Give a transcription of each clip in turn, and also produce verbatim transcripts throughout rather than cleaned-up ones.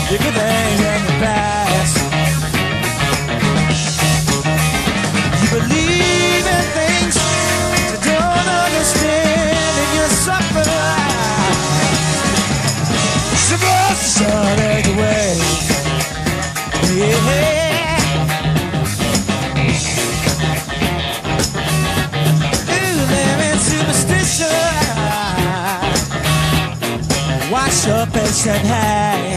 You get things in the past. You believe in things you don't understand, and you suffer. Supposed to shut it away. Yeah. Wash up and said, hey,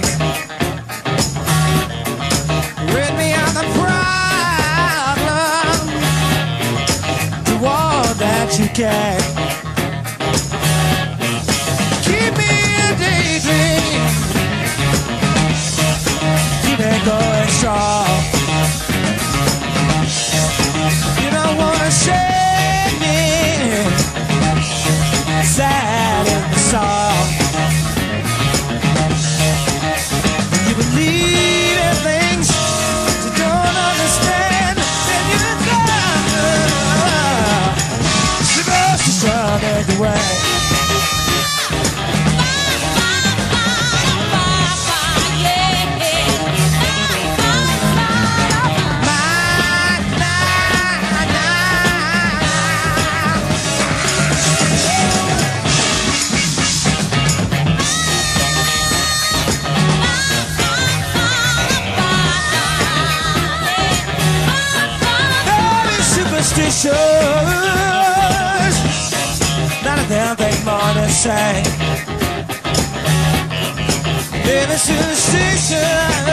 rid me of the problem, do all that you can. Keep me in daydream, keep it going strong. You don't wanna shake me, sad in the song. You believe in things you don't understand, then you're done. Supposed to run away. Superstitions, none of them think more to say. Living superstition,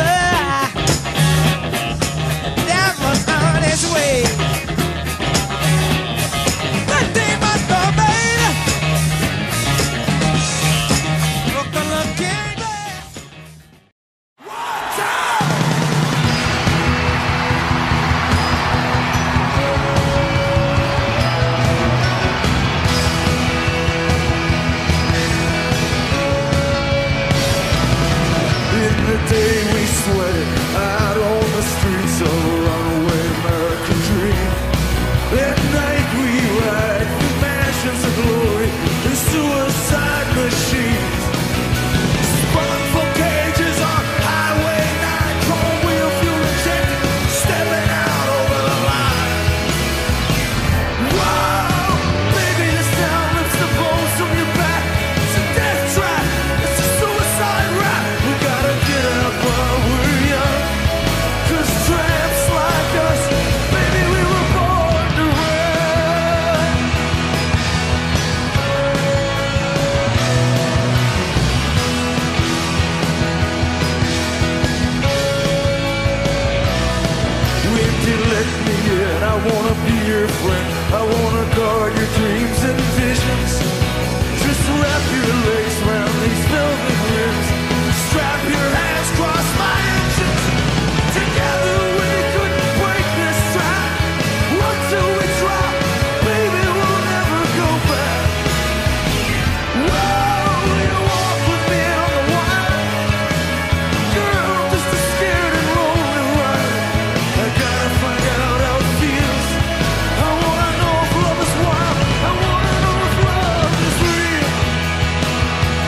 that was on its way. But they must go, baby. Look the looking glass. One time. The day we sweated out on the streets of a runaway American dream. That night we ride through mansions of glory and suicide machines. Spun for cages on Highway nine, chrome wheel fuel injected, stepping out over the line. Whoa, baby, this town lifts the bones from your back. It's a death trap, it's a suicide rap. We gotta get up while we're young, 'cause tramps like us, baby, we were born to run. Windy, let me in, I wanna be your friend, I wanna guard your dreams and visions. Just wrap your legs around these velvet rims, strap your hands, cross my engines. Together we couldn't break this strap. Run till we drop, baby, we'll never go back. Whoa, will you walk with me on the wire? Girl, just a scared and lonely ride. I gotta find out how it feels. I wanna know if love is wild. I wanna know if love is real.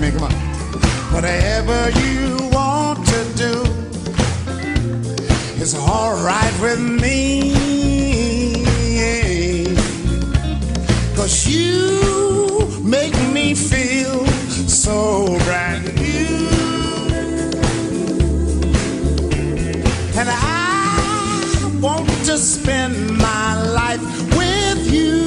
me, come on. Whatever you want to do is all right with me. 'Cause you make me feel so brand new. And I want to spend my life with you.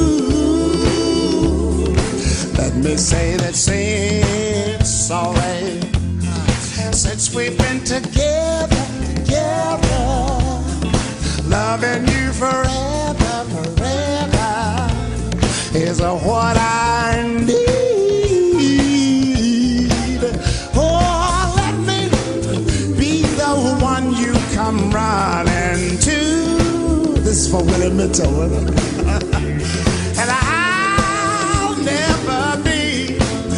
Let me say that since already, since we've been together, together, loving you forever, forever is what I need. Oh, let me be the one you come running to. This is for Willie Mitchell. And I'll never be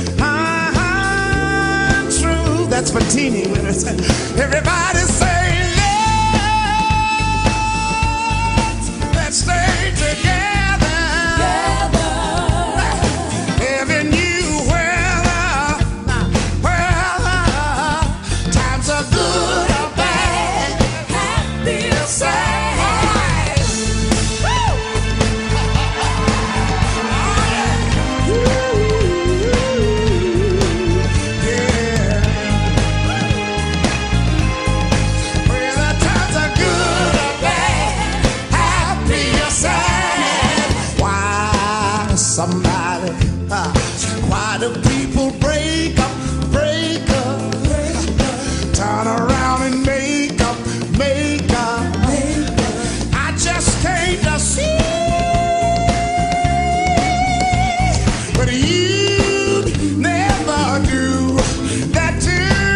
untrue. That's for teeny winners. Everybody say, let's, let's stay together. Somebody, uh, why do people break up, break up, turn around and make up, make up, I just came to see, but you'd never do that to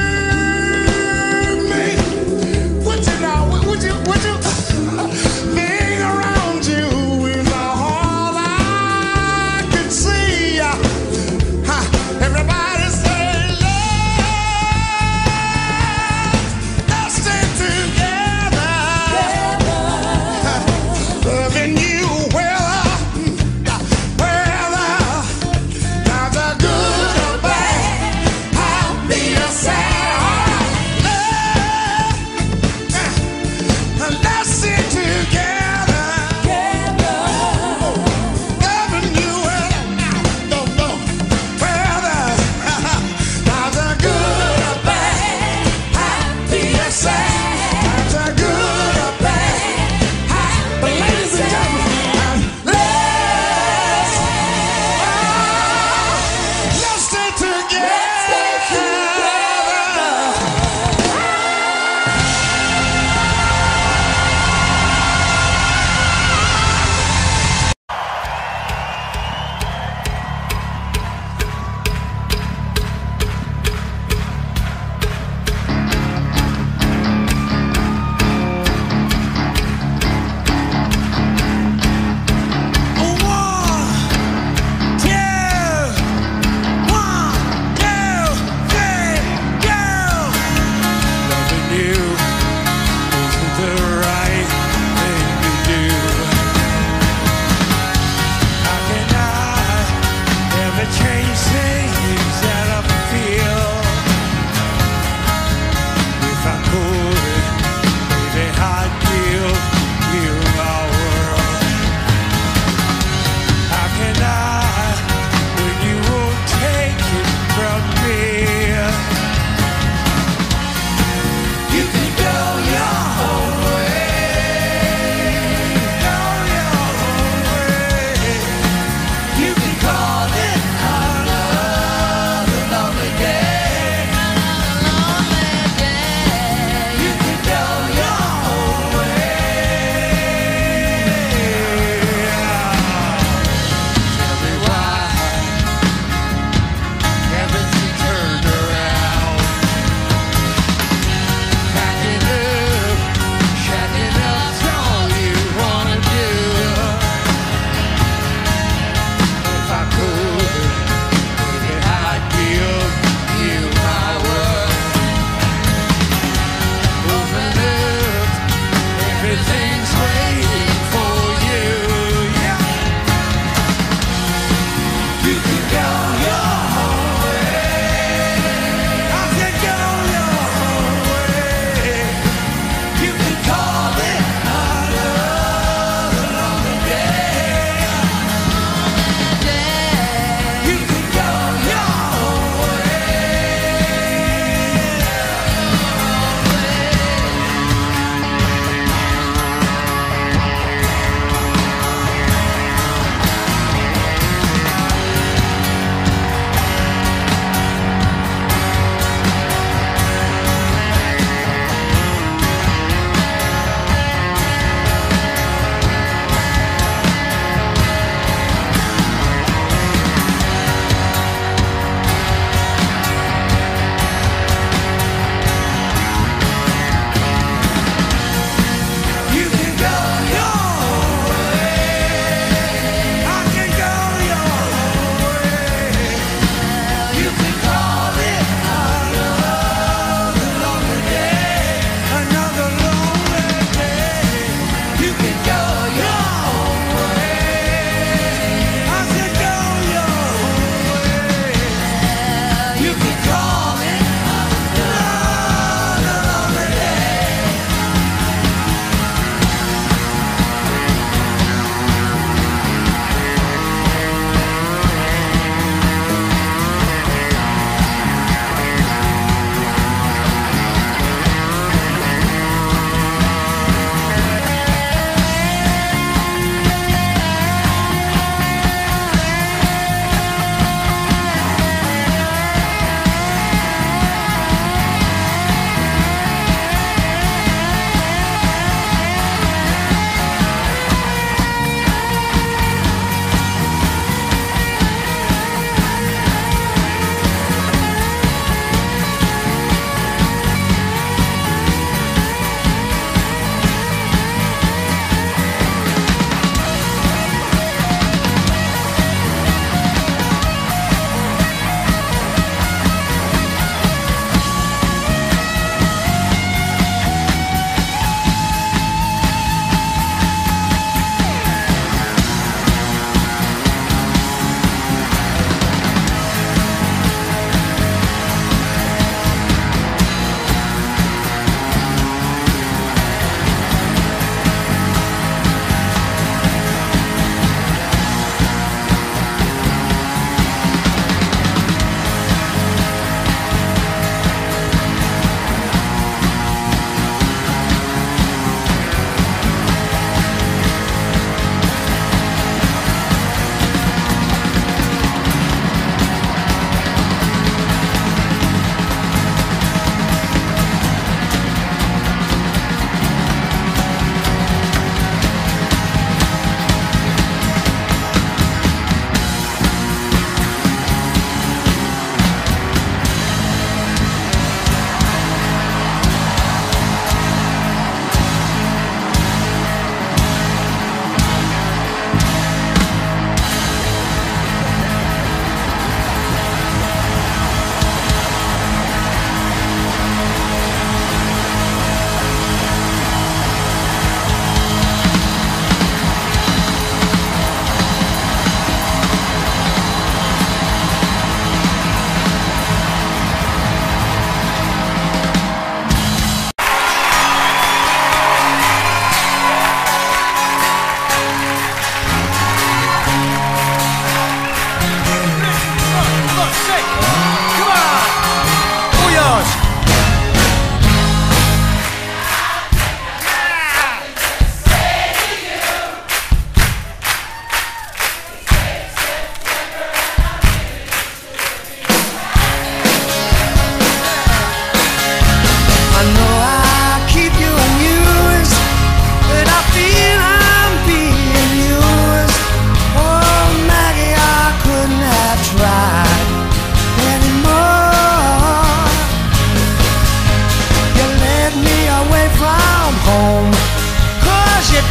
me. Would you know, would you, would you, being around you is all I see. Everybody say love.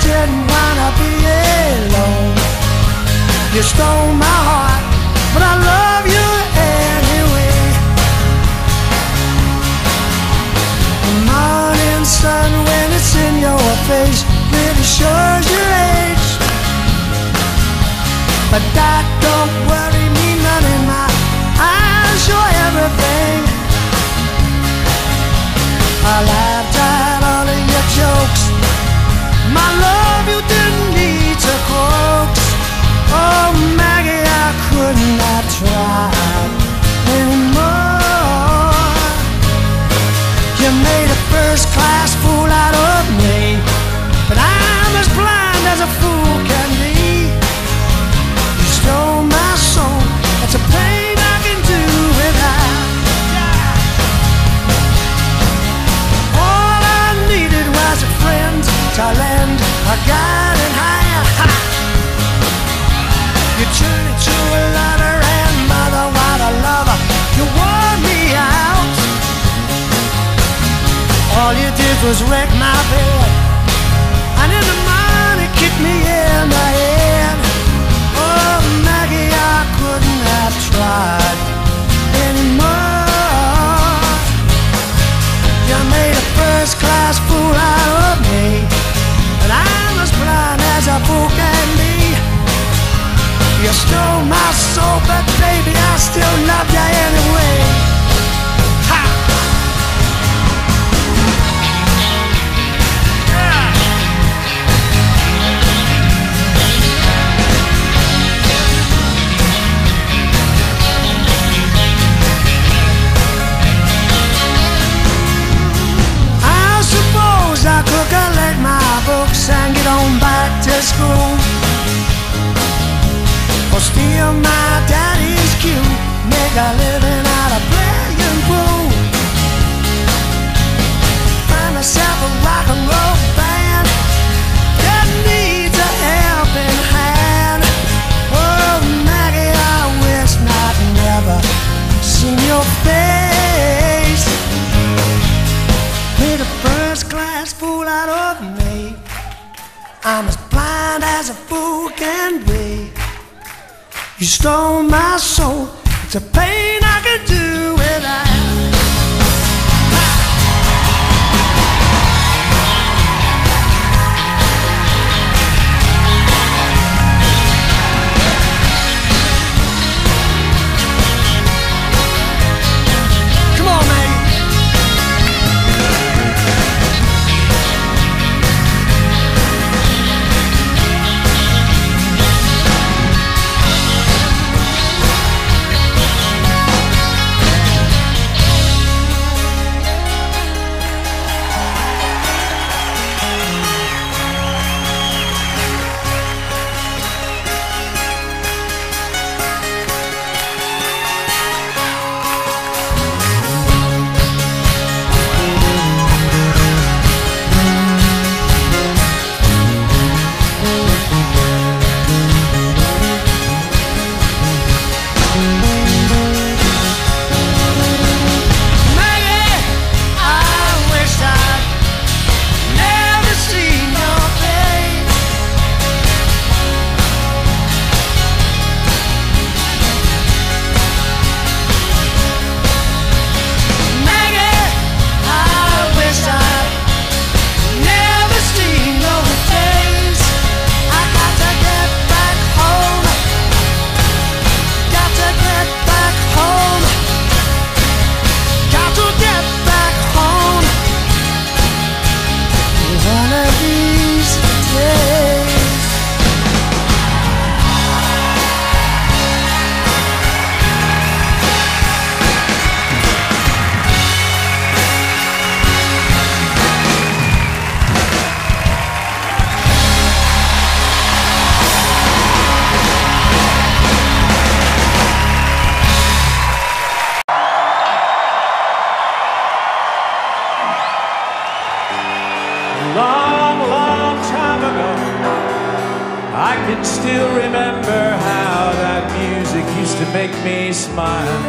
didn't wanna be alone. You stole my heart, but I love you anyway. The morning sun, when it's in your face, really shows your age. But that don't worry me none, in my eyes show everything. I laughed at all of your jokes. My love you didn't need to coax. Oh Maggie, I couldn't have tried anymore. You made a first-class fool out of me, but I'm as blind as a fool can be. You stole my soul, it's a pain I can do without. All I needed was a friend to lend a guiding hand. Ha! You turned into a lover and mother, what a lover. You wore me out. All you did was wreck my bed, and in the morning kick me in the head. Oh Maggie, I couldn't have tried anymore. You made a first-class fool out of me, but I'm as blind as a fool can be. You stole my soul, but baby, I still love you anyway. Ha! I suppose I could collect my books and get on back to school, or steal my daddy's cue, make a living out of playing pool. Find myself a rock and roll band that needs a helping hand. Oh Maggie, I wish I'd never seen your face. Made a first-class fool out of me. I'm as blind as a fool can be. You stole my soul, it's a pain I could do without. Come on, man. I can still remember how that music used to make me smile.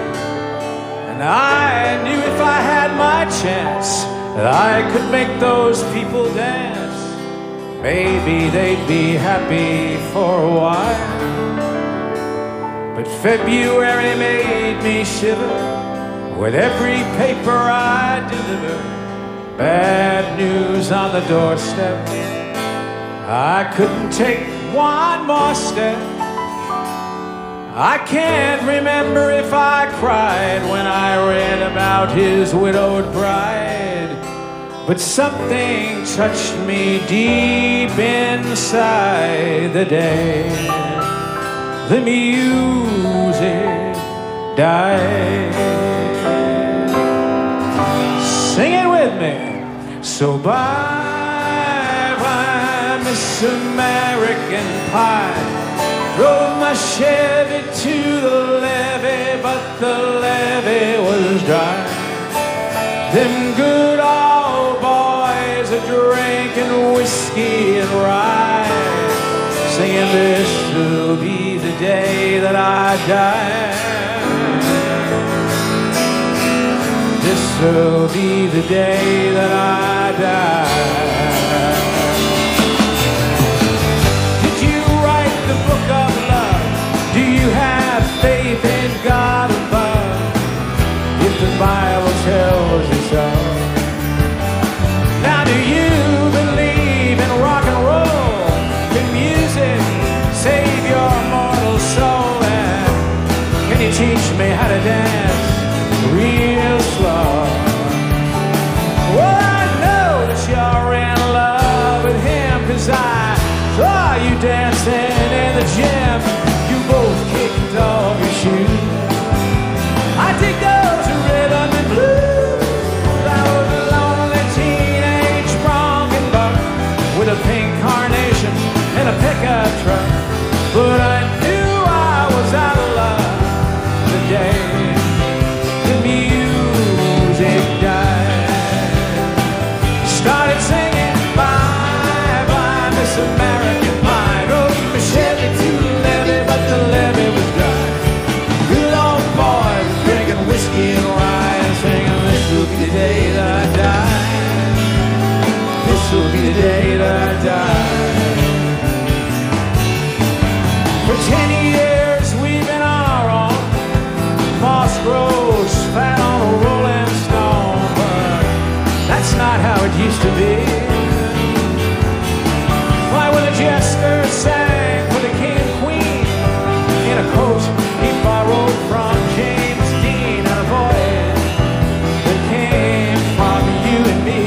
And I knew if I had my chance that I could make those people dance. maybe they'd be happy for a while. But February made me shiver with every paper I deliver. Bad news on the doorstep. I couldn't take one more step. I can't remember if I cried when I read about his widowed bride, but something touched me deep inside the day the music died. Sing it with me. So bye, bye, Miss American Pie. Drove my Chevy to the levee, but the levee was dry. Them good old boys are drinking whiskey and rye, singing this will be the day that I die. This will be the day that I die. Did you write the book of love? Do you have faith in God above? If the Bible tells you so. Now do you believe in rock and roll? Can music save your mortal soul? And can you teach me how to dance real slow? Well, I know that you're in love with him, 'cause I saw you dancing in the gym. You both kicked off your shoes. I dig those rhythm and blues. I was a lonely teenage bronco buck with a pink carnation and a pickup truck, but I knew I was out of love the day the music died. Started singing bye bye Miss American Pie. Drove my Chevy to the levee, but the levee was dry. Good old boys drinking whiskey and rye, singing this will be the day that I die. This will be the day that I die. For ten years we've been on our own. Moss grows fat on a rolling stone, but that's not how it used to be. Why, when the jester sang for the king and queen in a coat he borrowed from James Dean, and a voice that came from you and me.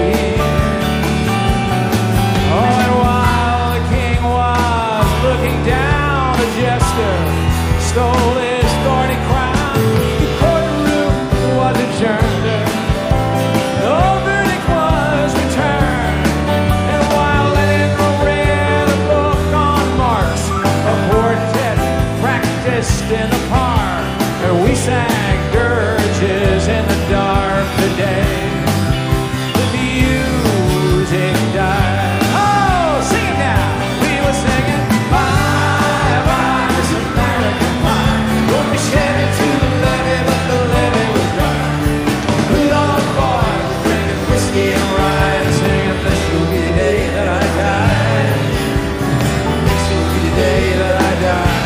Oh, and while the king was looking down, the jester stole his thorny crown. The courtroom was adjourned. No verdict was returned. And while Lenin read a book on Marx, a quartet practiced in the park, and we sang dirges in the dark the day the music died. Oh, sing it now. We were singing bye bye Miss American Pie. Drove me Chevy to the levee, but the levee was dry. Good old boys drinking whiskey and rye, singing this will be the day that I die. This will be the day that I die.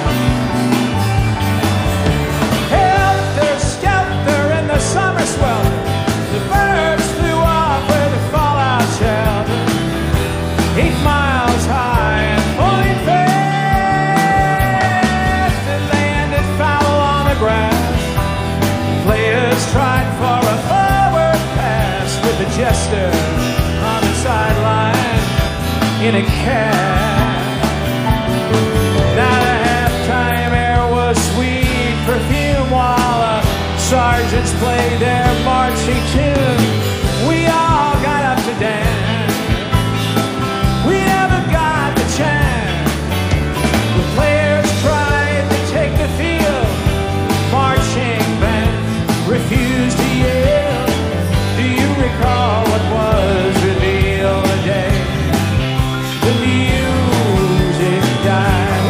Helter skelter in the summer swelter, the birds flew off with a fallout shelter. Eight miles high and fully fast, it landed foul on the grass. Players tried for a forward pass with the jester on the sideline in a cab. Now the halftime air was sweet perfume while the sergeants played their marching tune. We all got up to dance. We never got the chance. The players tried to take the field. Marching band refused to yield. Do you recall what was revealed today? The music died.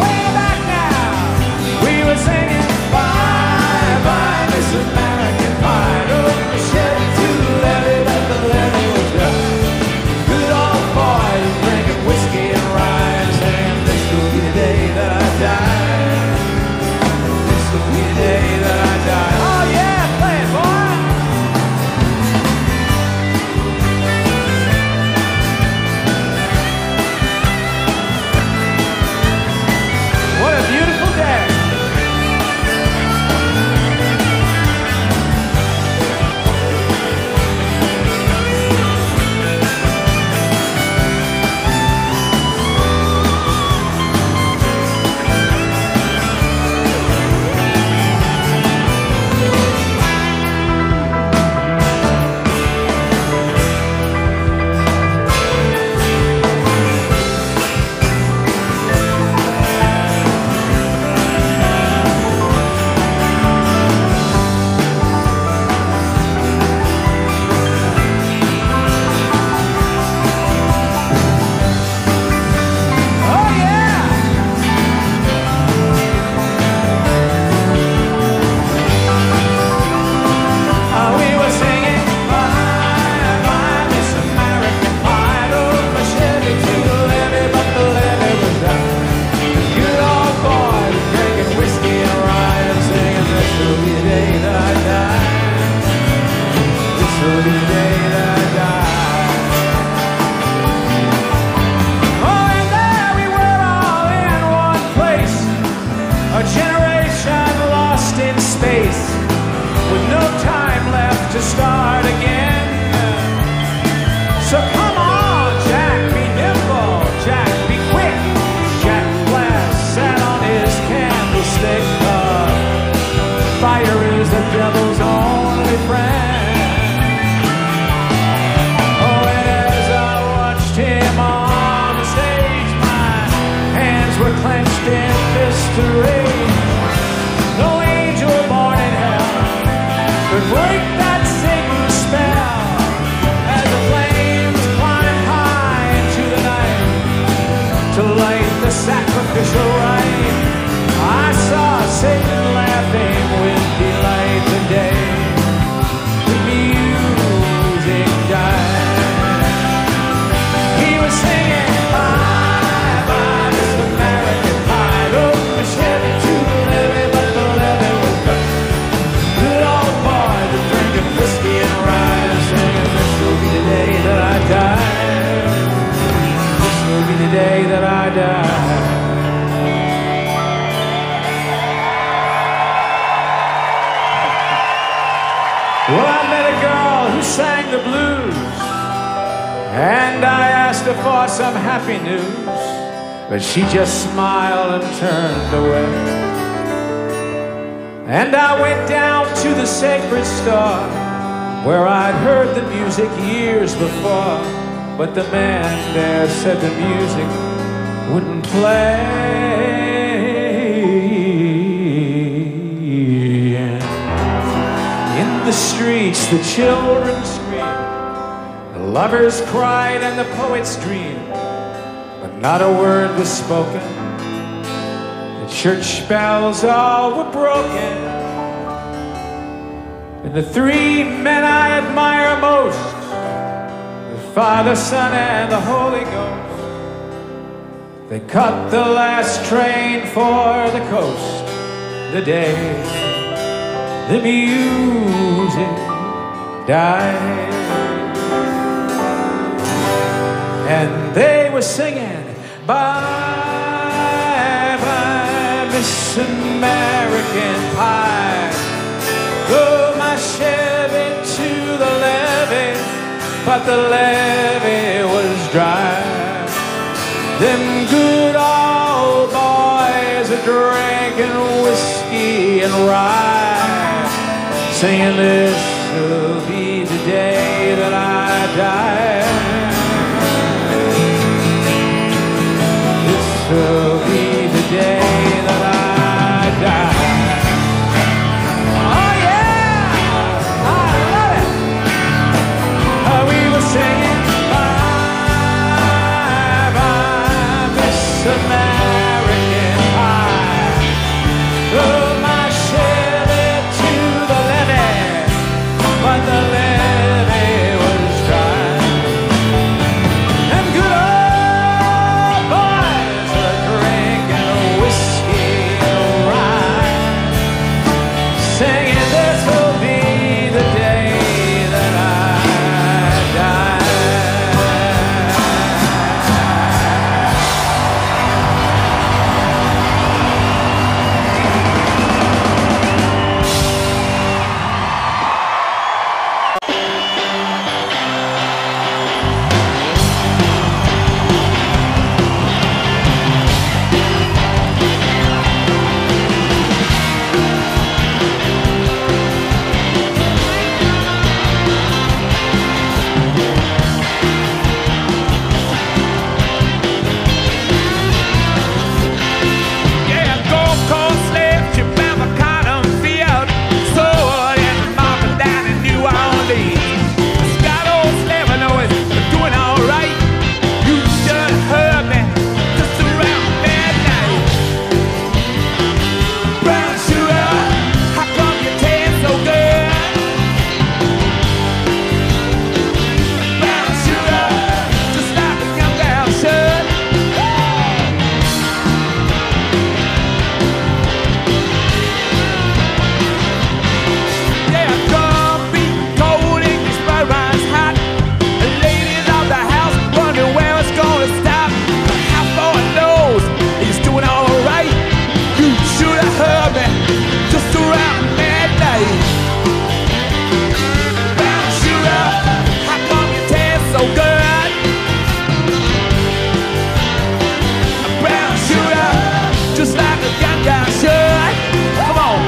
And I asked her for some happy news, but she just smiled and turned away. And I went down to the sacred store where I'd heard the music years before, but the man there said the music wouldn't play. In the streets the children screamed, the lovers cried and the poets dreamed, but not a word was spoken. The church bells all were broken. And the three men I admire most, the Father, Son, and the Holy Ghost, they cut the last train for the coast the day the music died. And they were singing, bye, bye, Miss American Pie. Go my Chevy to the levee, but the levee was dry. Them good old boys are drinking whiskey and rye, saying this will be the day that I die. This will be the day that I die. Oh yeah, I love it. Uh, we were singing bye, bye, Miss American Pie. Throw my Chevy to the levee, but the levee was dry. Them good old boys are drinking whiskey and rye, singing this will be the day that I die. Yeah, Gold Coast left you bound for cotton field, sold and market down in New Orleans. Scott old slave, I know is doing all right. You should have heard me just around midnight. Brown sugar, how come you taste so good? Brown sugar, just like a young girl should. Yeah, drum beat, cold English fried rice hot. The ladies of the house wonder where it's gonna stop. How far it knows he's doing all right. You should have heard me just around midnight. Brown sugar, how come you taste so good? Brown sugar, just like a young guy should. Come on.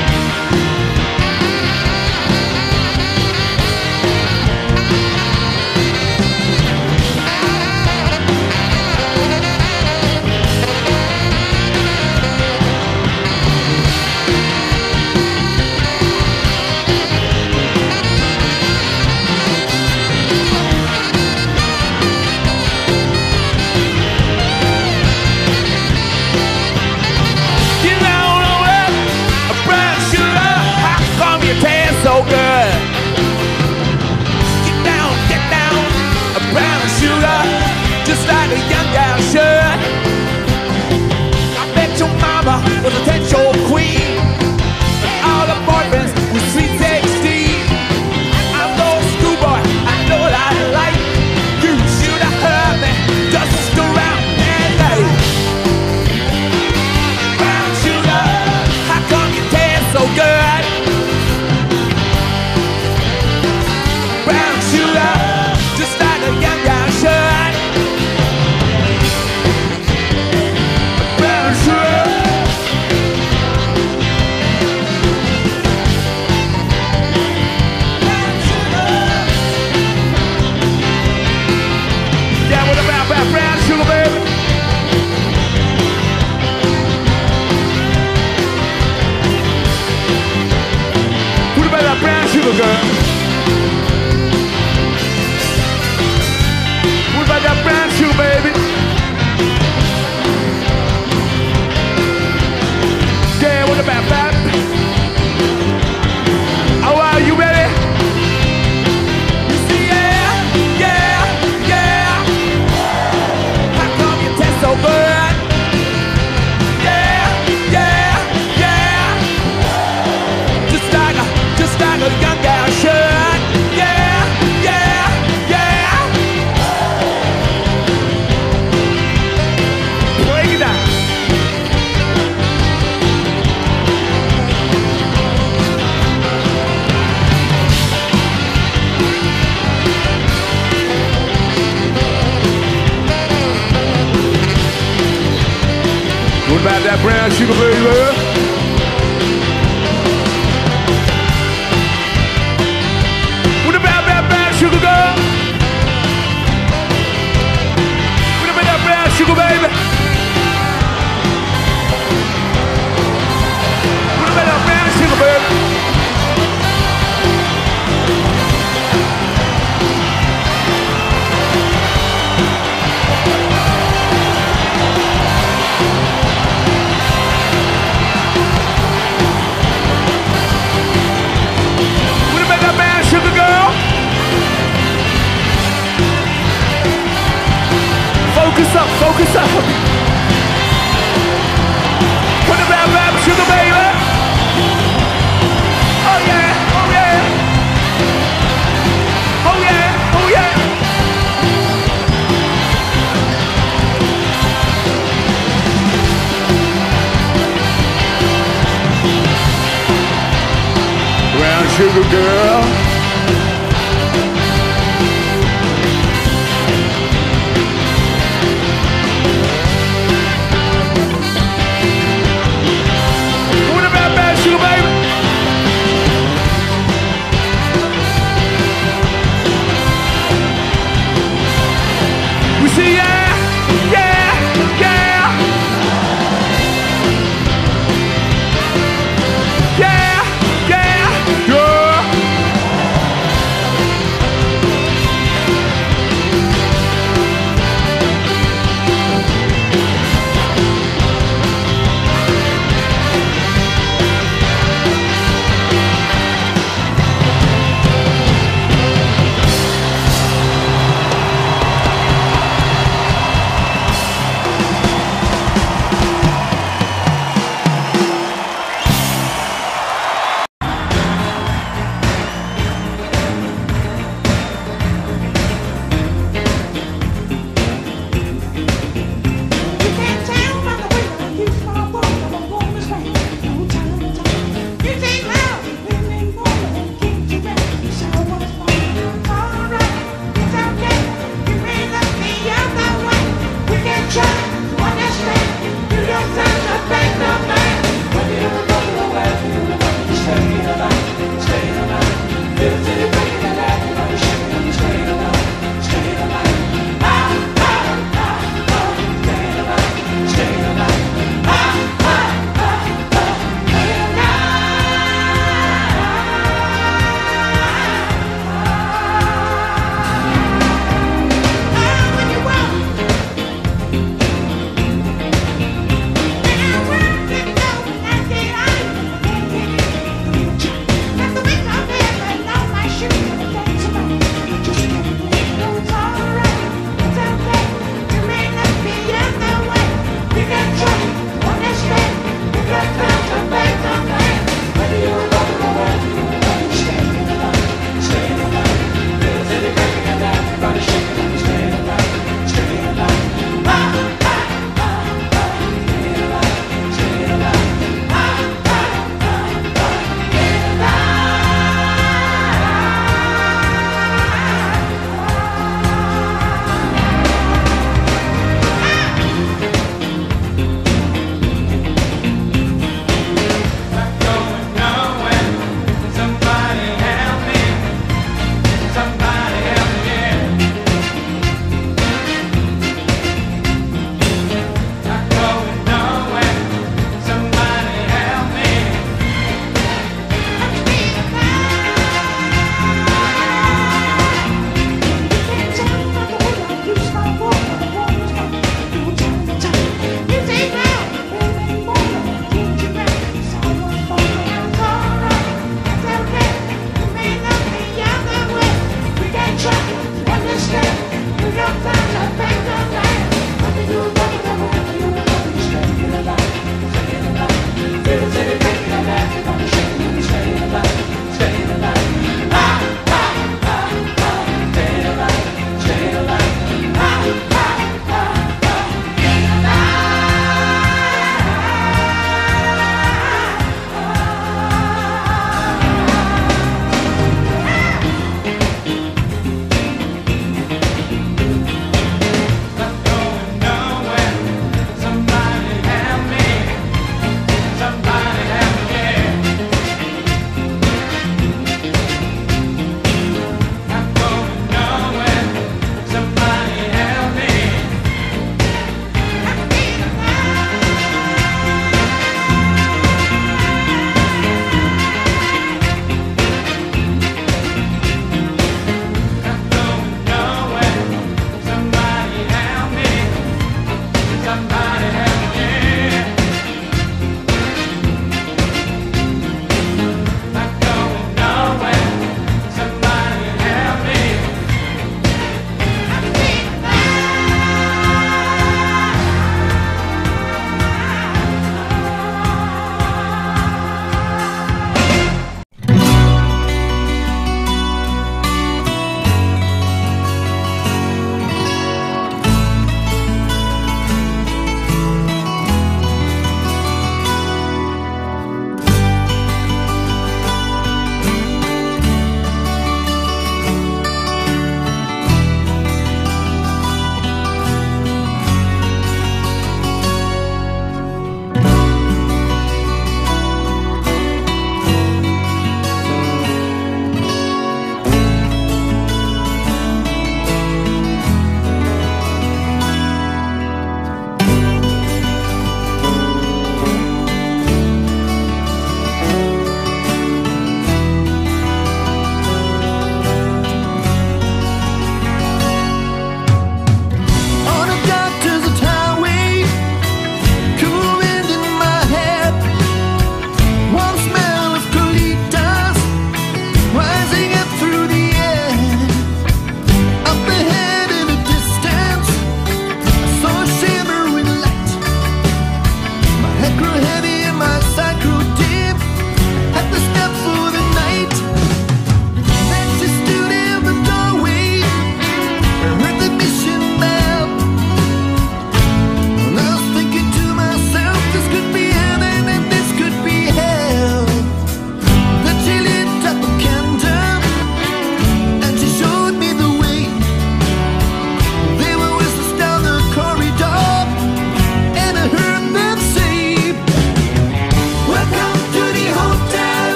Get down on it, a brown sugar, how come you taste so good? Get down, get down, a brown sugar, just like a young gal should. I bet your mama was a ten-show queen, but all the boyfriends were sweet sixteen. I'm no schoolboy, I know what I like. You should have heard me just around midnight. Brown sugar, how come you taste so good? Brown sugar, just like a young guy that brown sugar, baby. What about that brown sugar, girl? What about that brown sugar, baby? What about that brown sugar, baby? Sugar girl, focus up, focus up. What about rap, sugar baby? Oh yeah, oh yeah, oh yeah, oh yeah. Brown sugar girl.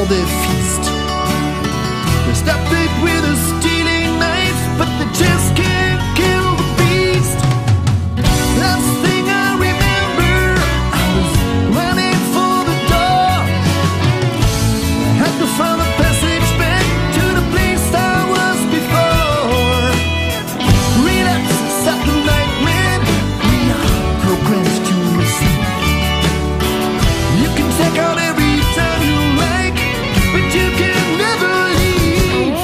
for their feast. They stop it with a stealing knife, but they just can't kill the beast. Last thing I remember, I was running for the door. I had to find a passage back to the place I was before. Relapse, Saturday night, man. We are programmed to receive. You can take out every time you like, but you can never leave.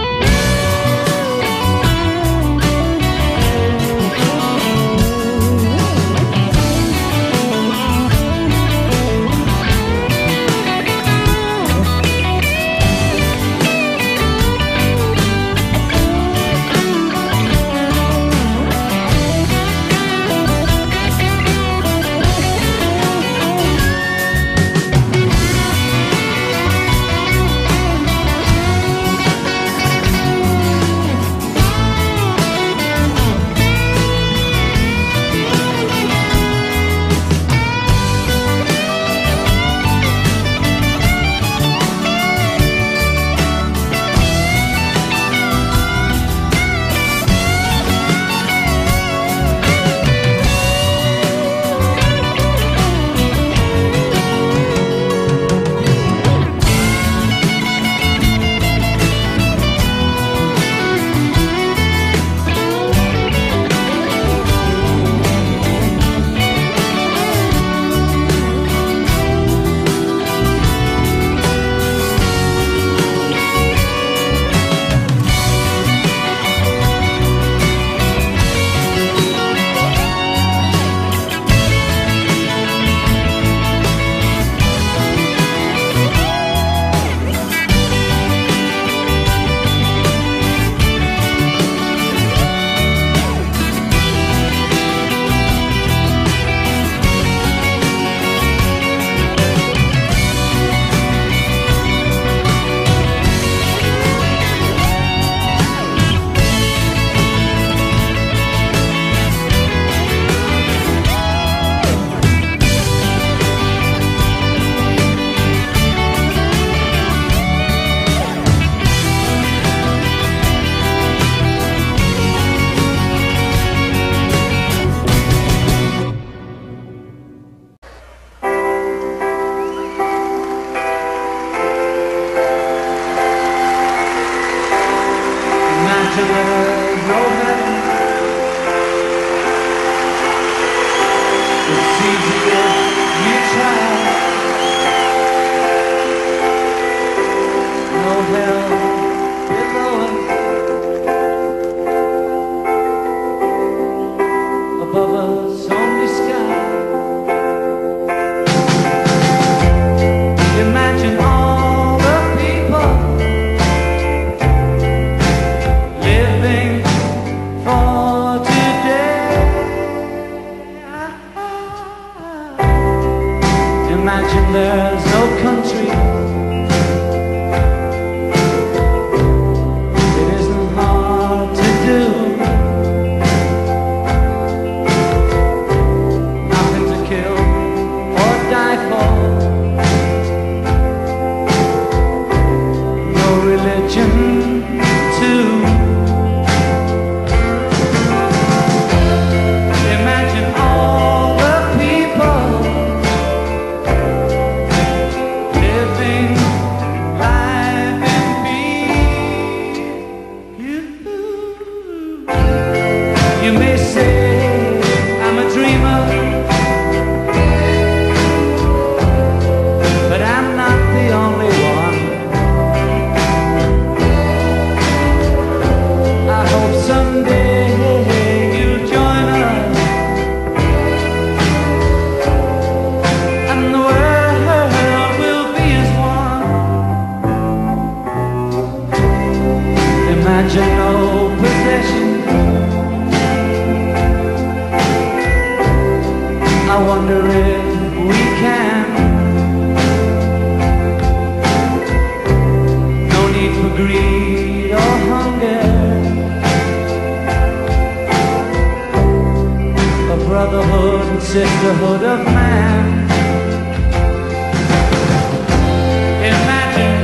Imagine there's no country. It isn't hard to do. Nothing to kill or die for. No religion too. Imagine all the people living life in peace. You, you may say I'm a dreamer, but I'm not the only one. I hope someday you'll join us, and the world will be as one. Imagine no possession. I wonder if we can. No need for greed or hunger. A brotherhood and sisterhood of man. Imagine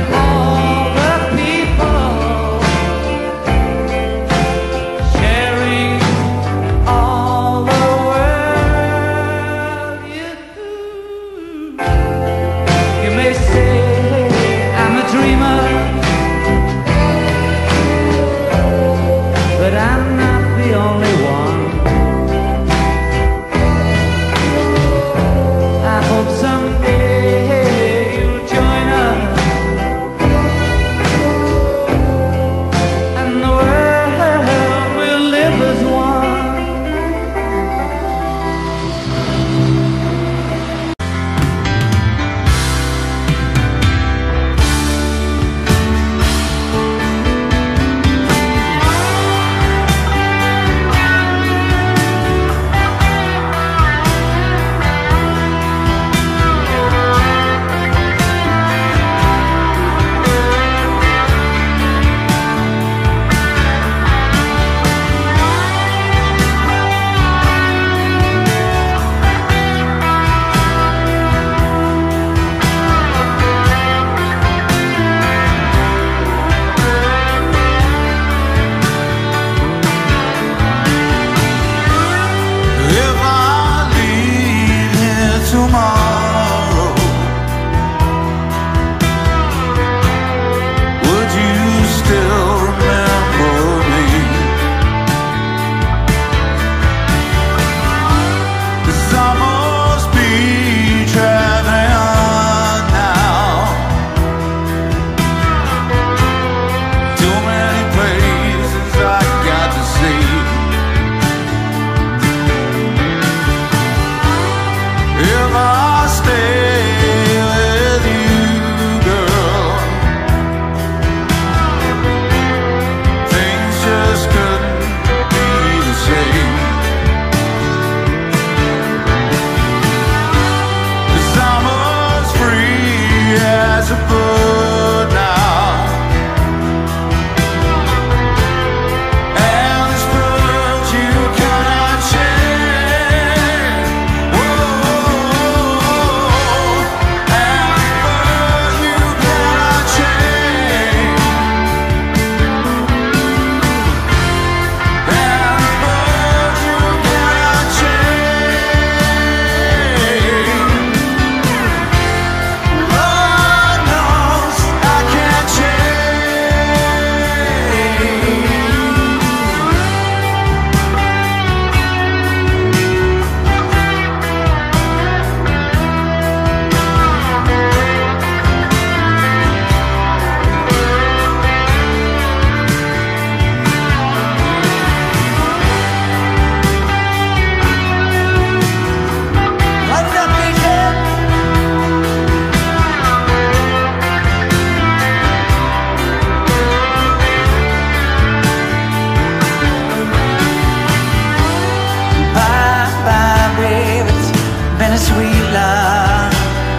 love.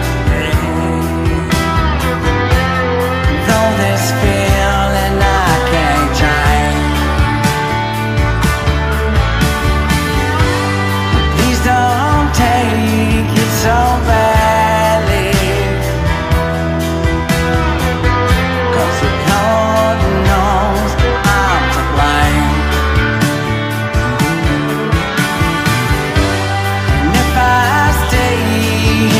Though this feeling I can't change, please don't take it so badly, 'cause the Lord knows I'm to blame. And if I stay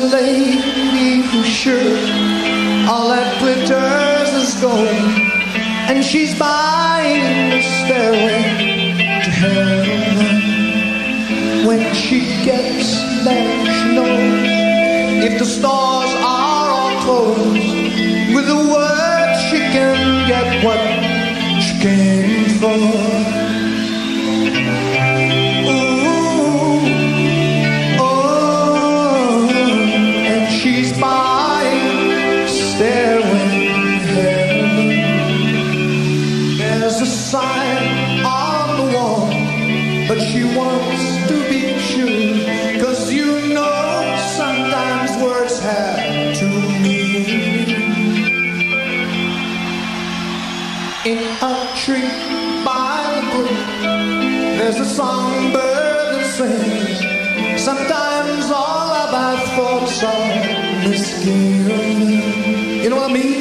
lady whose shirt, all that glitters is gold, and she's buying the stairway to heaven. When she gets there, she knows if the stores are all closed, with the word she can get what she came for. Ooh, oh, and she's buying stairway to heaven. There's a sign on the wall, but she wants to be sure, 'cause you know sometimes words have two meanings. In a tree by the brook, there's a songbird that sings. Sometimes all of our thoughts are misgiven. You know what I mean?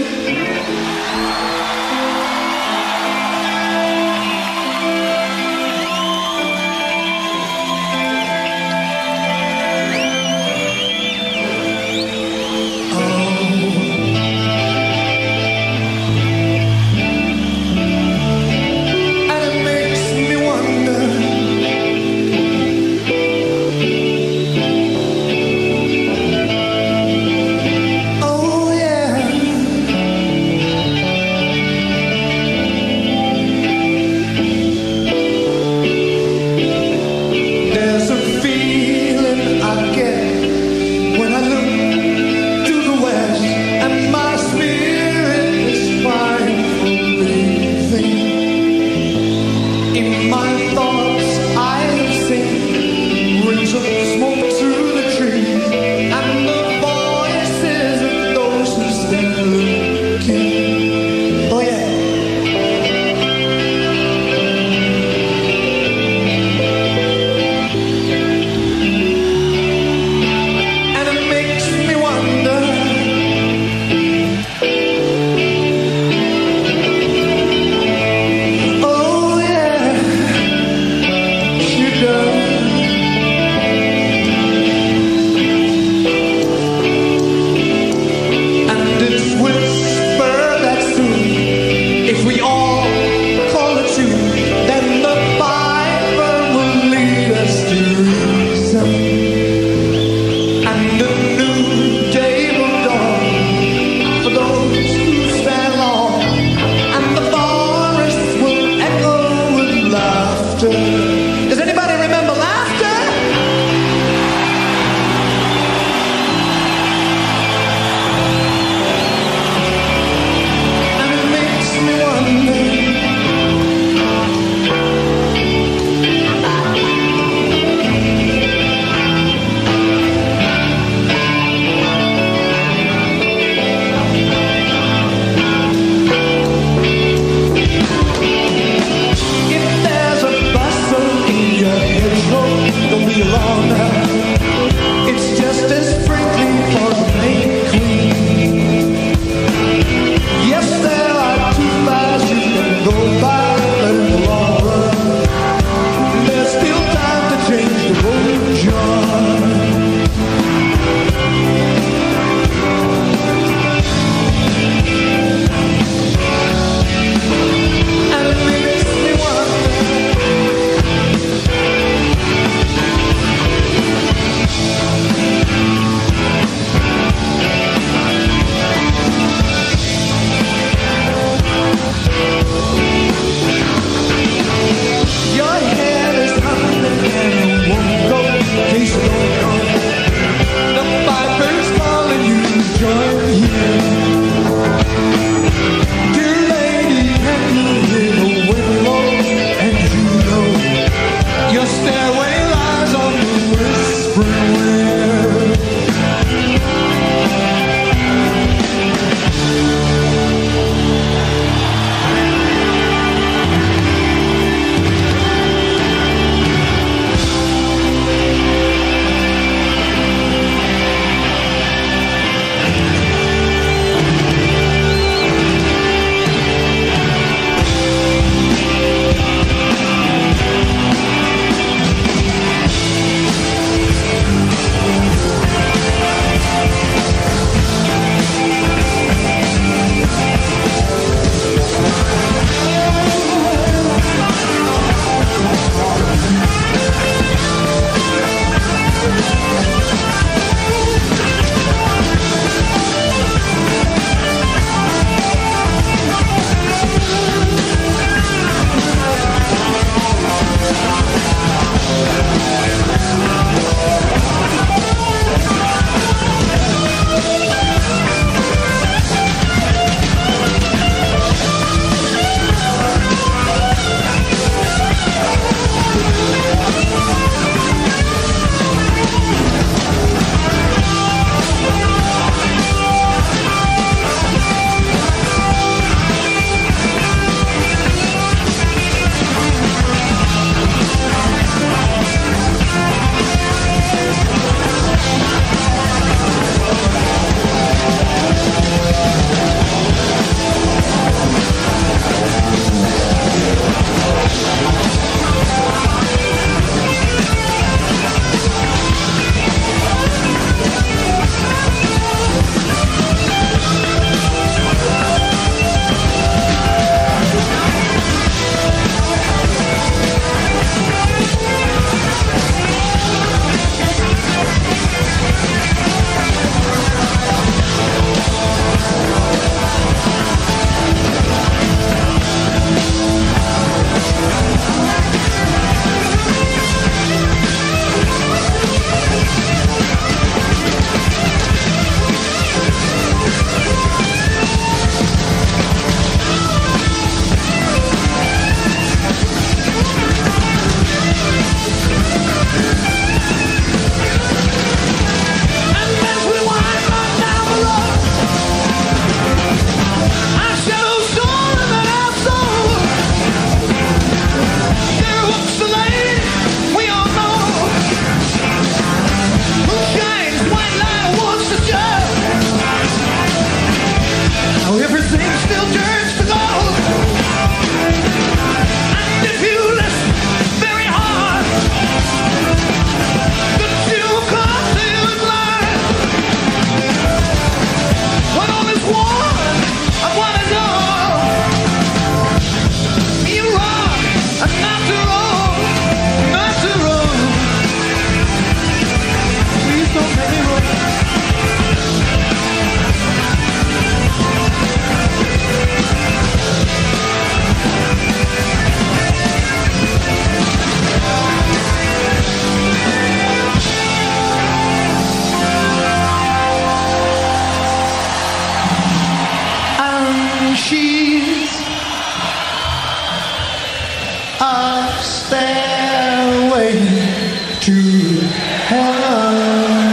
stairway to heaven.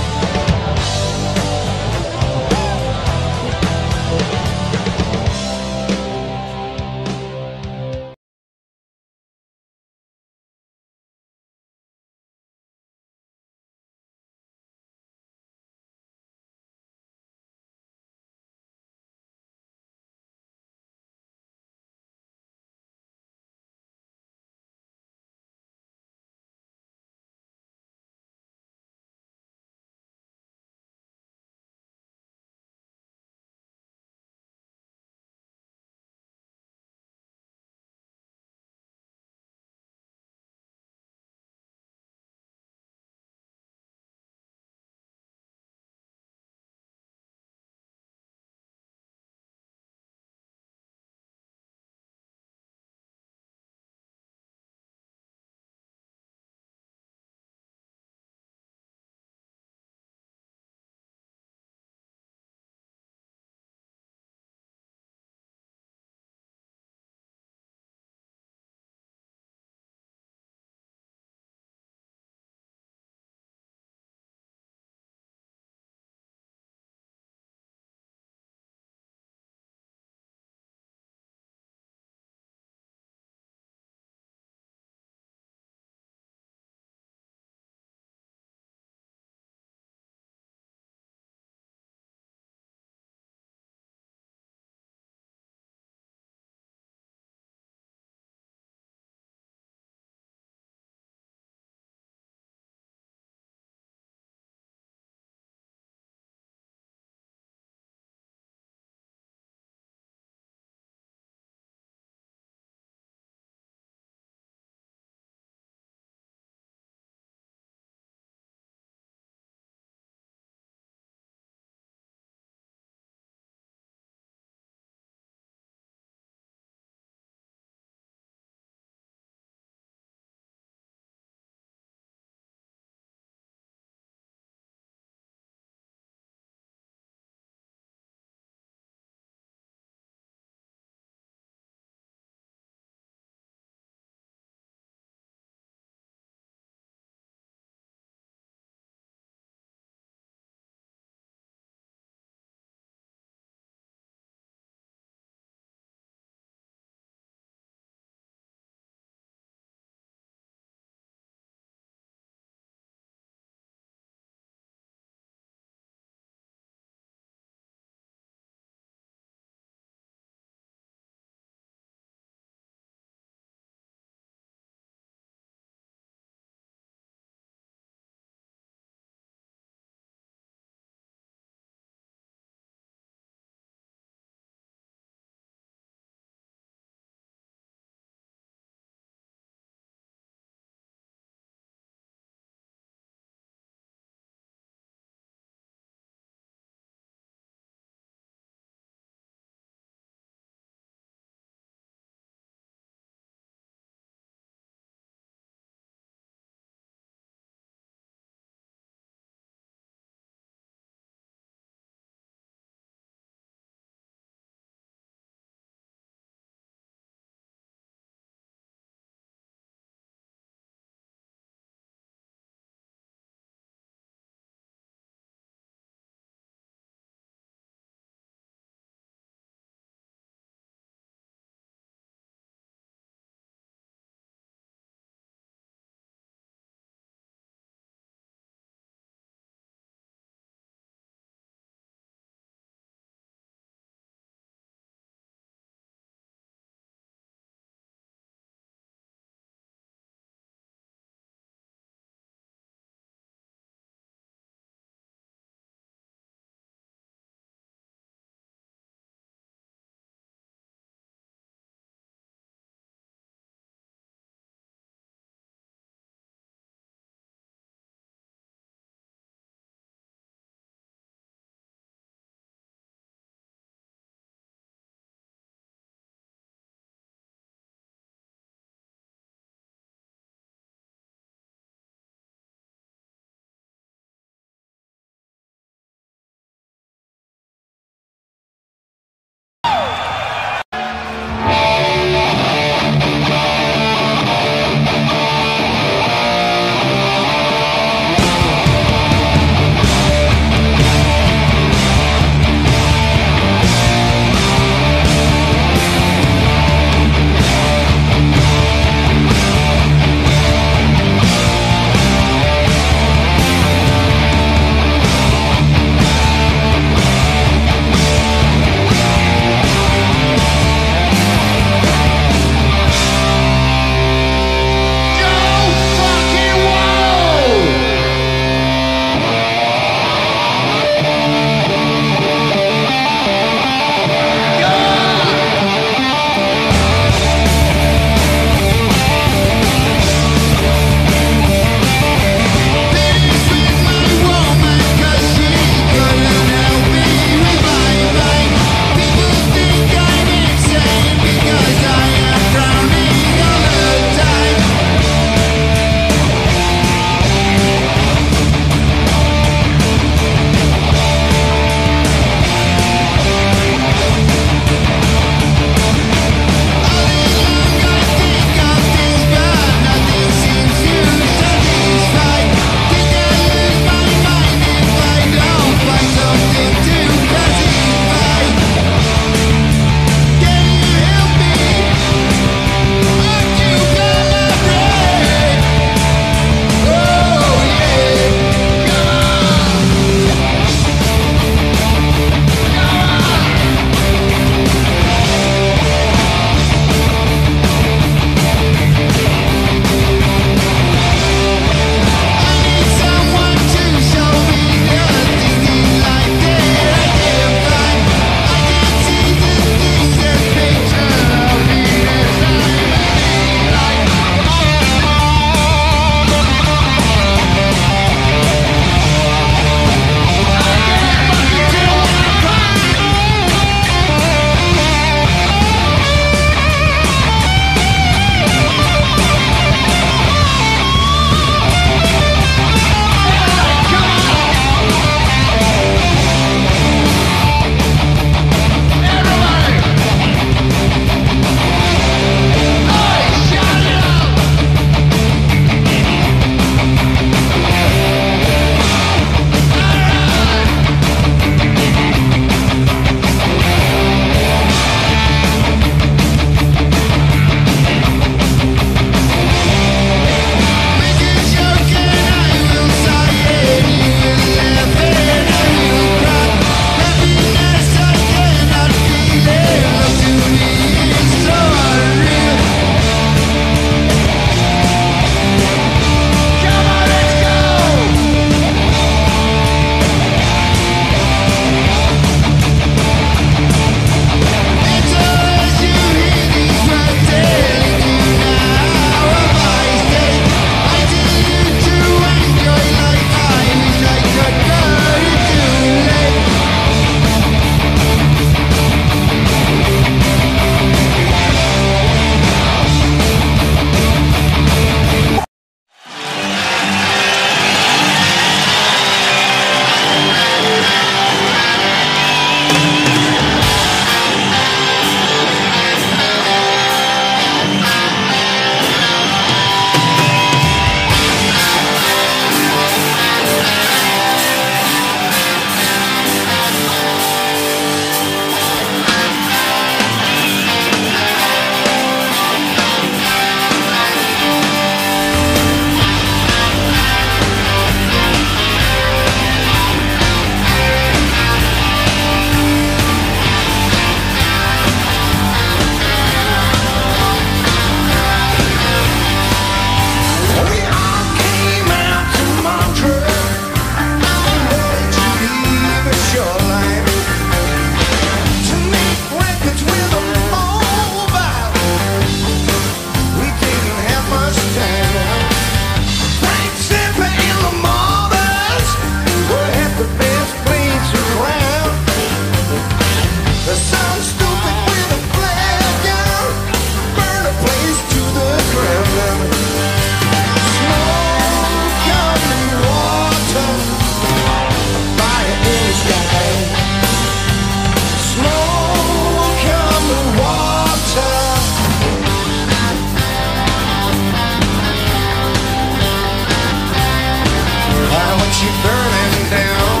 you burning down.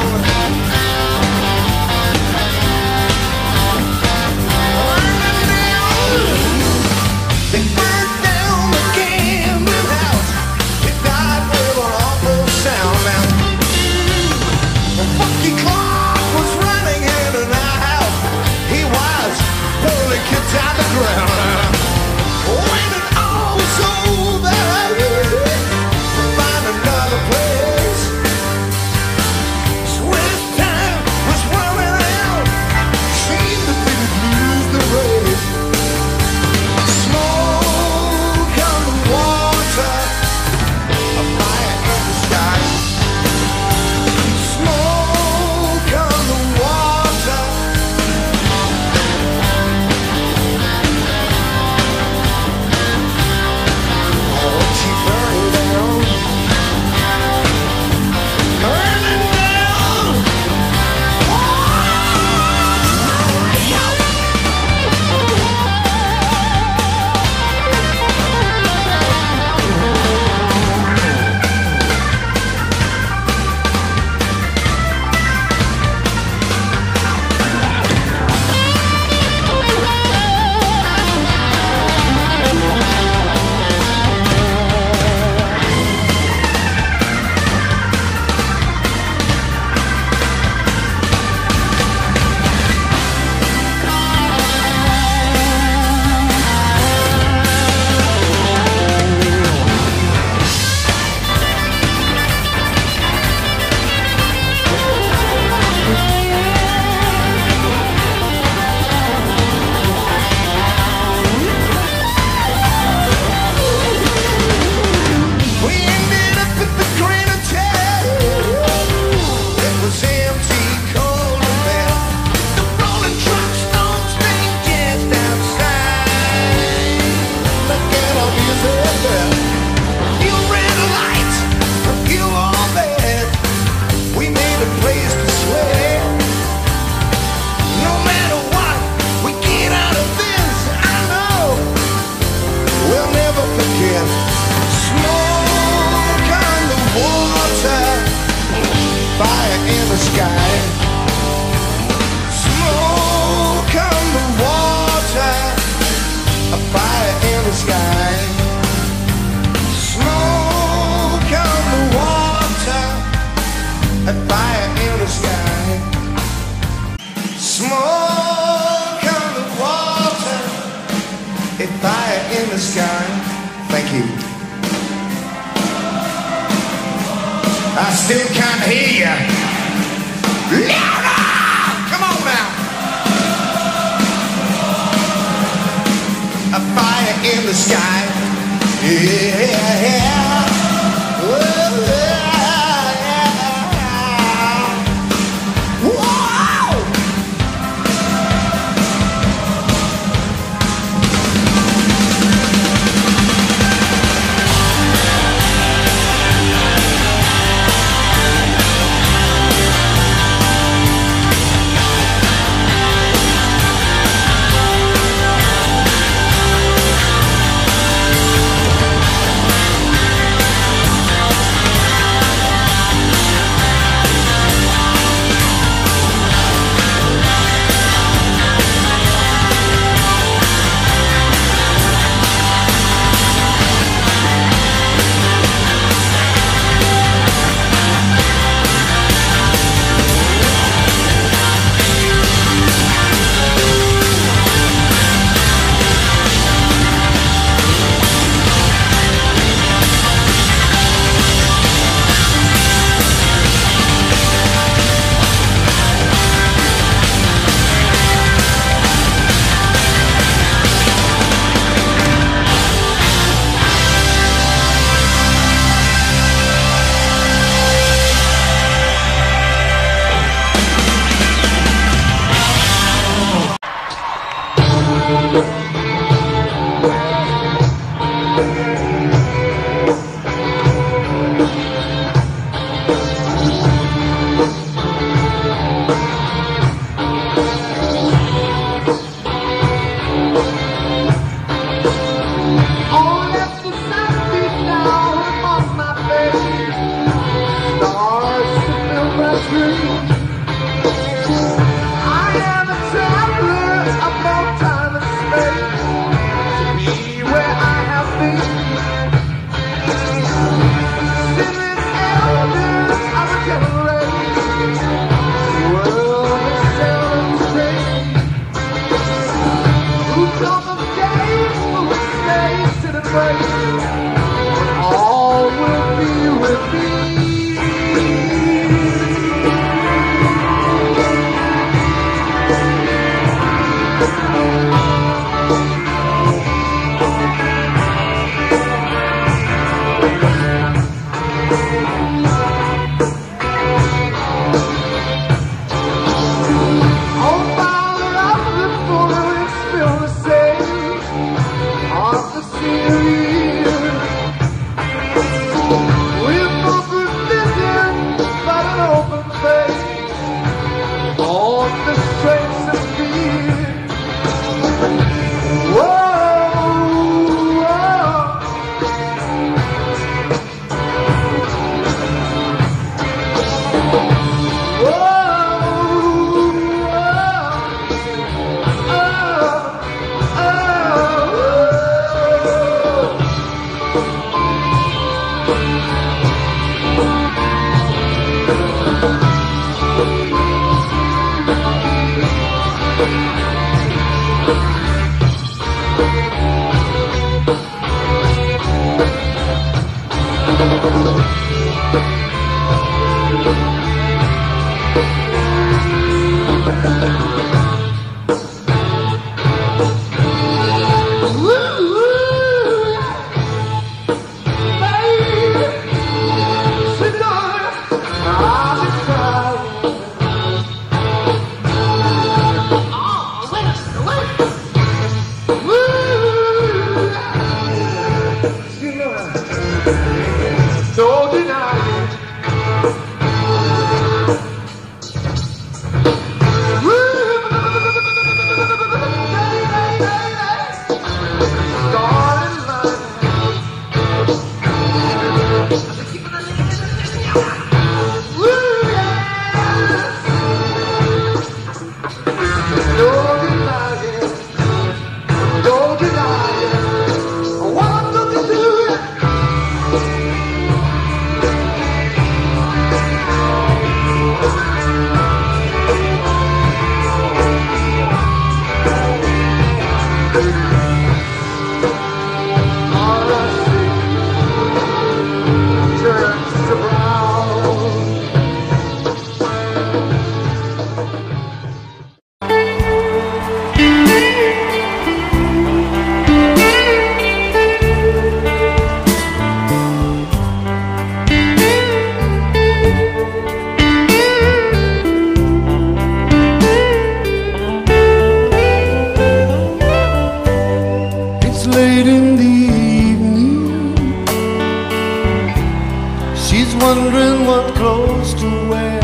Burning down. They burned down the gambling house. It died with an awful sound. Now, the Funky Clark was running in and out. He was pulling kids out the ground. When it all was over, find another place. Swift time was running out. Seemed to be to lose the race. Smoke on the water, a fire in the sky. Smoke on the water. Oh, she burned down. Burning down. We ended up at the Granite. It was empty, cold and bare. The rolling trucks don't stink just outside. Look at all these up there. You ran a light, you all bad. We made a place to sweat. No matter what, we get out of this. I know we'll never forget. Smoke on the water, fire in the sky. Smoke on the water, a fire in the sky. Smoke on the water, a fire in the sky. Smoke on the water, a fire in the sky. Thank you. I still can't hear you. Louder! Come on now. A fire in the sky. Yeah. Oh, yeah. Whoa! an open face on the streets of fear. Whoa, don't deny it. Late in the evening, she's wondering what clothes to wear.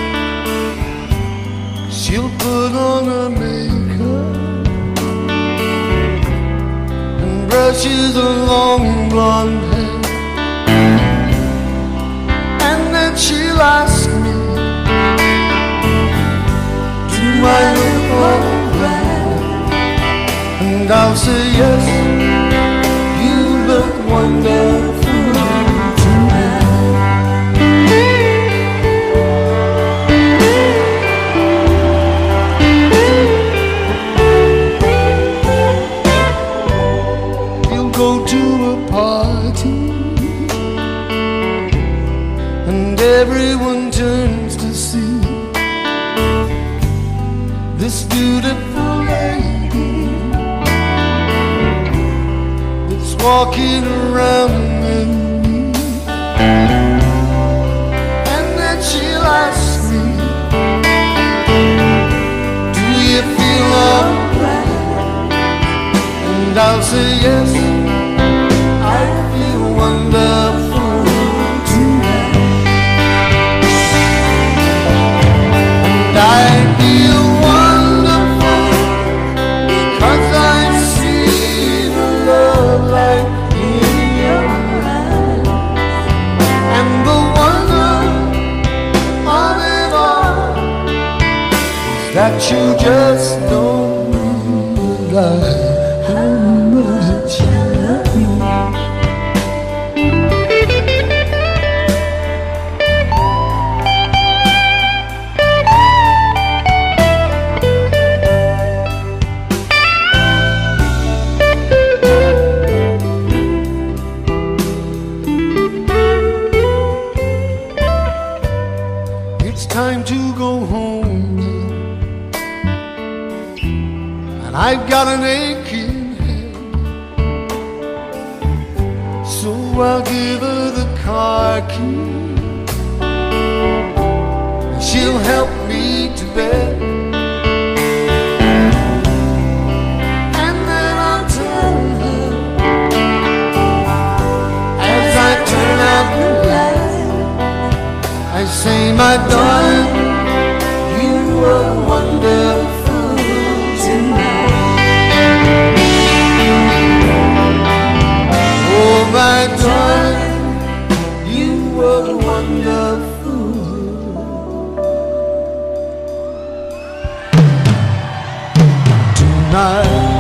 She'll put on her makeup and brushes her long blonde hair, and then she'll ask me, do I look alright? And I'll say yes, you look wonderful tonight. We'll go to a party and everyone turns to see this beautiful lady walking around with me. And then she'll ask me, do you feel alright? And I'll say yes, I feel wonderful tonight. And I feel wonderful because I see the love light in your eyes, and the wonder of it all is that you just don't realize how much I love you. It's time to go home, and I've got an aching head, so I'll give her the car key, and she'll help me to bed. And then I'll tell her, as I turn out the light, I I say, my darling, you were wonderful tonight. Oh, my darling, you were wonderful tonight.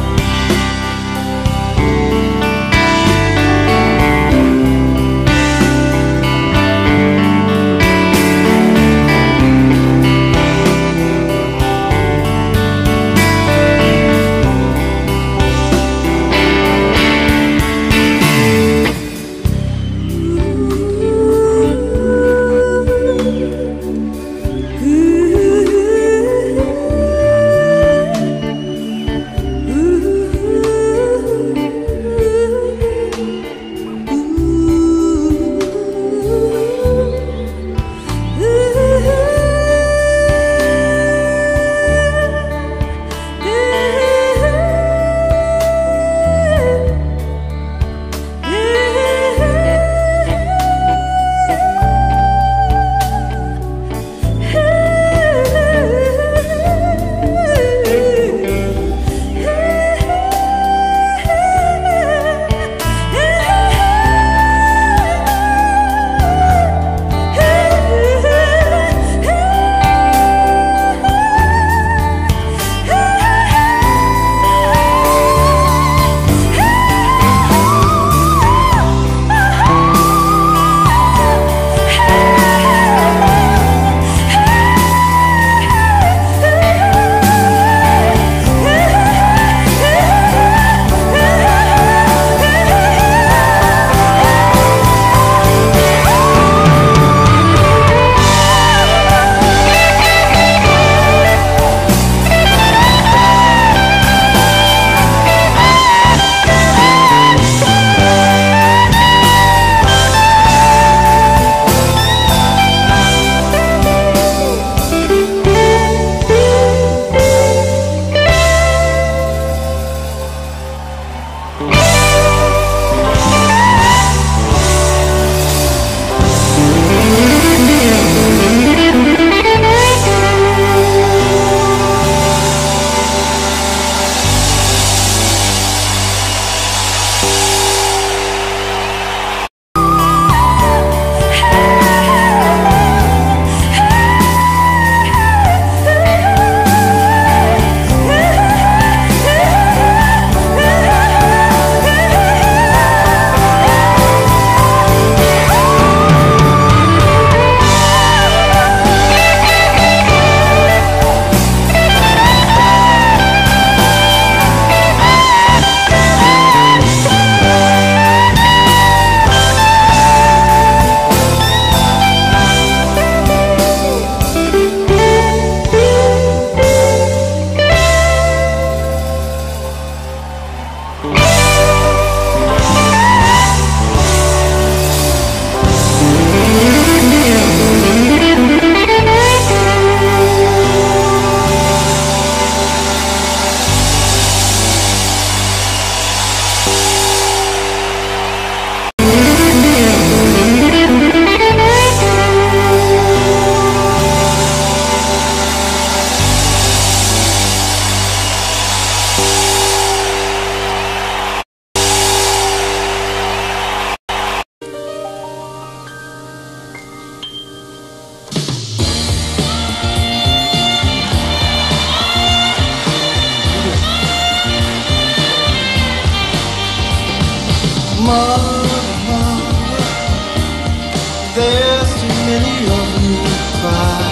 There's too many of you cry.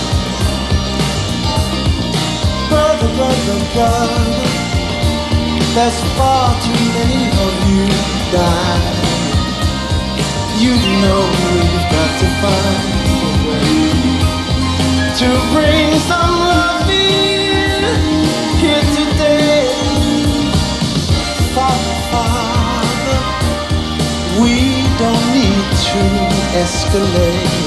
Brother, brother, brother, there's far too many of you die. You know we've got to find a way to bring some love in here today. Father, Father, we don't need to escalate.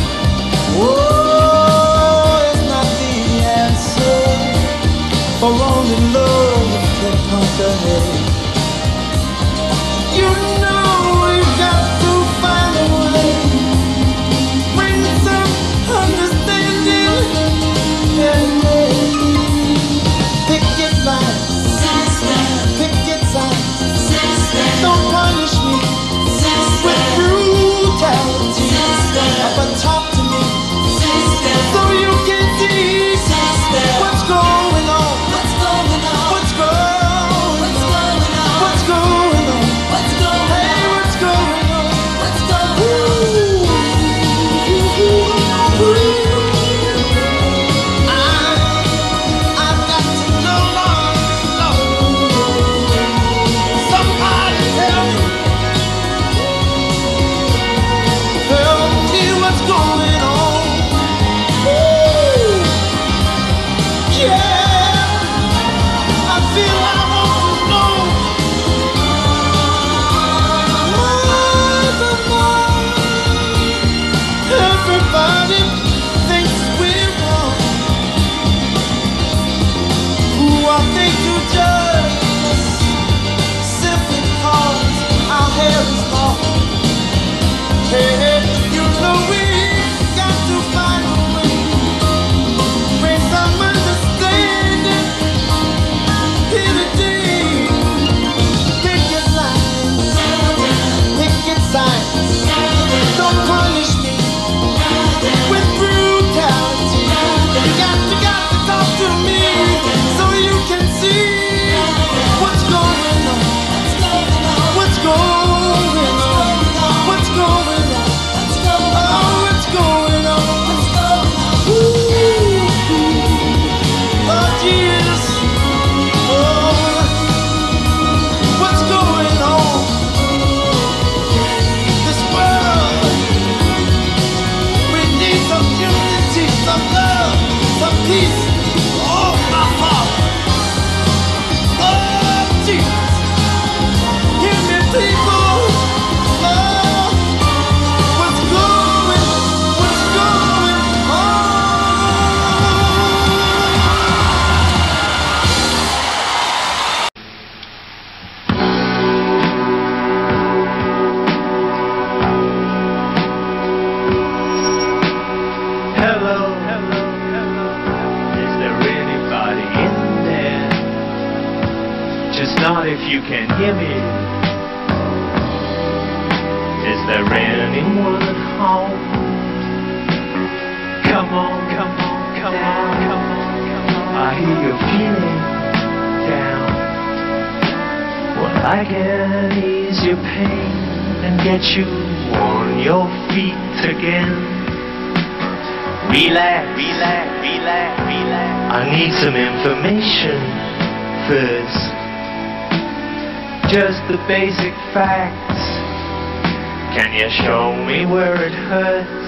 Oh, it's not the answer, for only love can conquer hate. You know we've got to find a way, bring some love, some peace. Oh, my heart. Oh, Jesus. Hear me, people. Oh, what's going, what's going Hello, hello, hello. Is there anybody in there? Just not if you can hear me. Is there anyone at home? Come on, come on, come on, come on, come on. I hear you're feeling down. Well, I can ease your pain and get you on your feet again. Relax, relax, relax, relax. I need some information first. Just the basic facts. Can you show me where it hurts?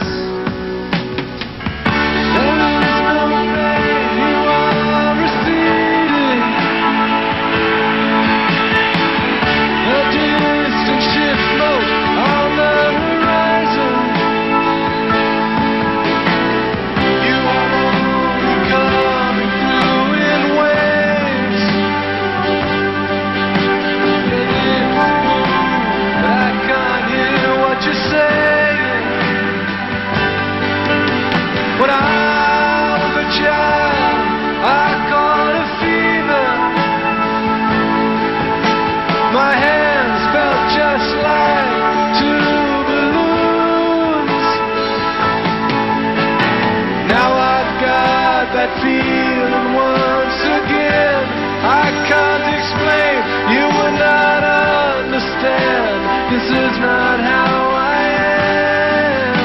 When I was a child, I caught a fever. My hands felt just like two balloons. Now I've got that feeling once again. I can't explain, you would not understand. This is not how I am.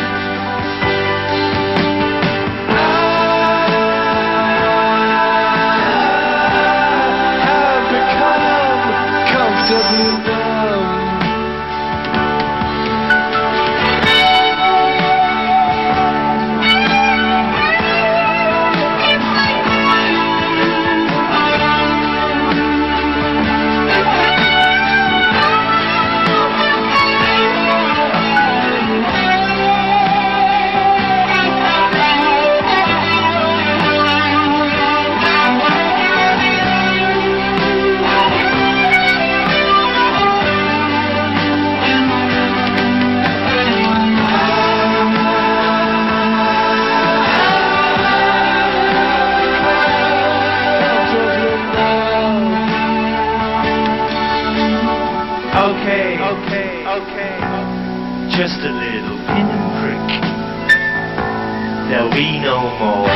Okay, okay, okay. Just a little pinprick. There'll be no more.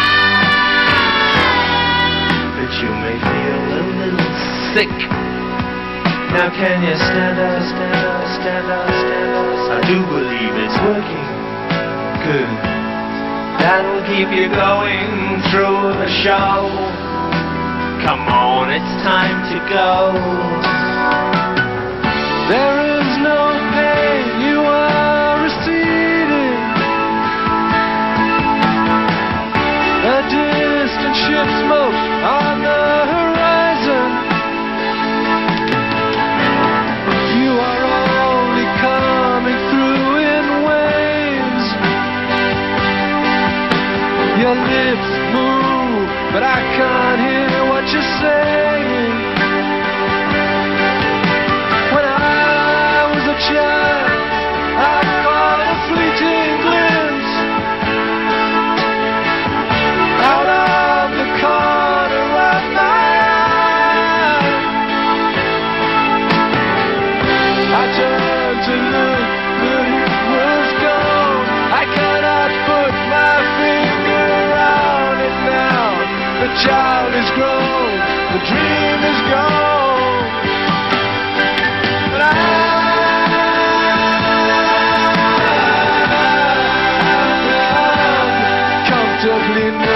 But you may feel a little sick. Now can you stand up, stand up, stand up, stand up? I do believe it's working. Good. That'll keep you going through the show. Come on, it's time to go. There is no pain, you are receding. A distant ship smoke on the horizon. You are only coming through in waves. Your lips move, but I can't hear what you're saying. When I was a child, I caught a fleeting glimpse out of the corner of my eye. I turned to look, but it was gone. I cannot put my finger on it now. The child is grown, the dream is gone. But I comfortably